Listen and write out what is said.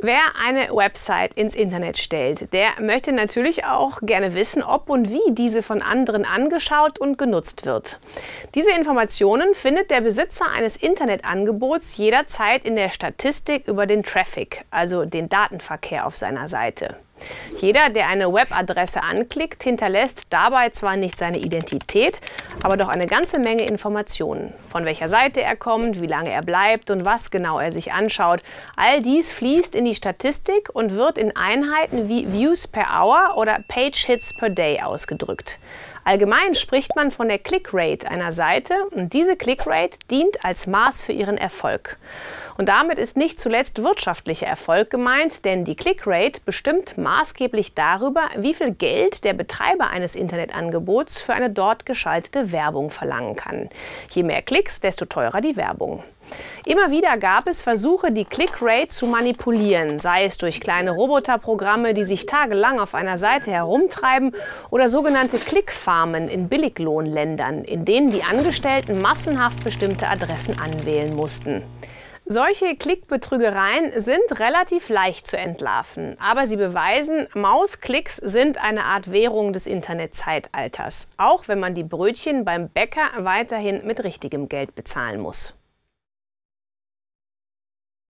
Wer eine Website ins Internet stellt, der möchte natürlich auch gerne wissen, ob und wie diese von anderen angeschaut und genutzt wird. Diese Informationen findet der Besitzer eines Internetangebots jederzeit in der Statistik über den Traffic, also den Datenverkehr auf seiner Seite. Jeder, der eine Webadresse anklickt, hinterlässt dabei zwar nicht seine Identität, aber doch eine ganze Menge Informationen. Von welcher Seite er kommt, wie lange er bleibt und was genau er sich anschaut. All dies fließt in die Statistik und wird in Einheiten wie Views per Hour oder Page Hits per Day ausgedrückt. Allgemein spricht man von der Clickrate einer Seite und diese Clickrate dient als Maß für ihren Erfolg. Und damit ist nicht zuletzt wirtschaftlicher Erfolg gemeint, denn die Clickrate bestimmt maßgeblich darüber, wie viel Geld der Betreiber eines Internetangebots für eine dort geschaltete Werbung verlangen kann. Je mehr Klicks, desto teurer die Werbung. Immer wieder gab es Versuche, die Clickrate zu manipulieren, sei es durch kleine Roboterprogramme, die sich tagelang auf einer Seite herumtreiben, oder sogenannte Clickfarmen in Billiglohnländern, in denen die Angestellten massenhaft bestimmte Adressen anwählen mussten. Solche Klickbetrügereien sind relativ leicht zu entlarven, aber sie beweisen, Mausklicks sind eine Art Währung des Internetzeitalters, auch wenn man die Brötchen beim Bäcker weiterhin mit richtigem Geld bezahlen muss.